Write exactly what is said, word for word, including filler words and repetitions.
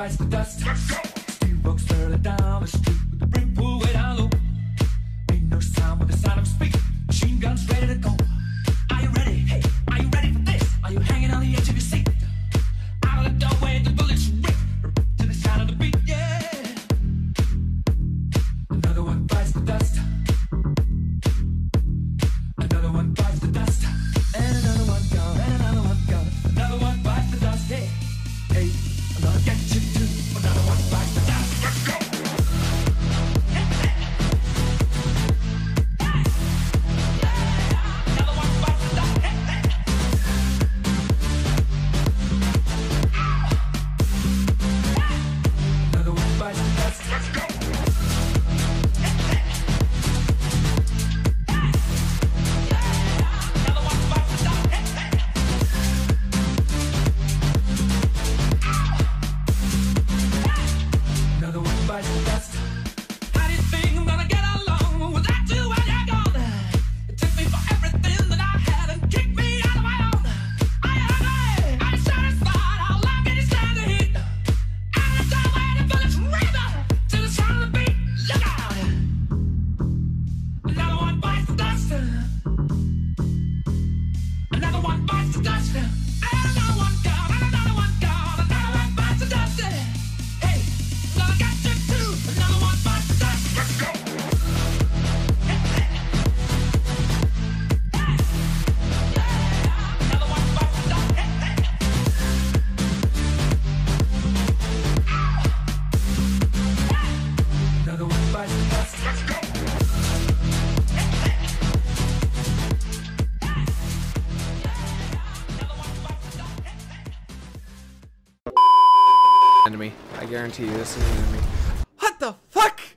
bites the dust. Steamboats swirling down the street with the brim pulled way down low. Ain't no sound with the sound of speed. Machine guns ready to go. Are you ready? Hey, are you ready for this? Are you hanging on the edge of your seat? Out of the doorway, the bullets rip to the sound of the beat. Yeah. Another one bites the dust. Another one bites the dust. And another one gone. And another one gone. Another one bites the dust. Hey, hey, I'm gonna get you too. Another one bites the dust. Let's go. Another one bites the dust. Another one bites the dust. Let's go. Another one bites the dust. Another one bites the dust. How do you think I'm gonna get along without you when you're gone? It took me for everything that I had and kicked me out of my own. Are you hungry? Are you satisfied? How long can you stand the heat? Out of the doorway, the bullets rip to the sound of the beat. Look out! Another one bites the dust. Another one bites the dust. Another one gone. Another one gone. Another one bites the dust. Hey, gonna get you too. Another one bites the dust. Let's go. Another one bites the dust. Another one bites the dust. Let's go. Enemy. I guarantee you this is an enemy. What the fuck?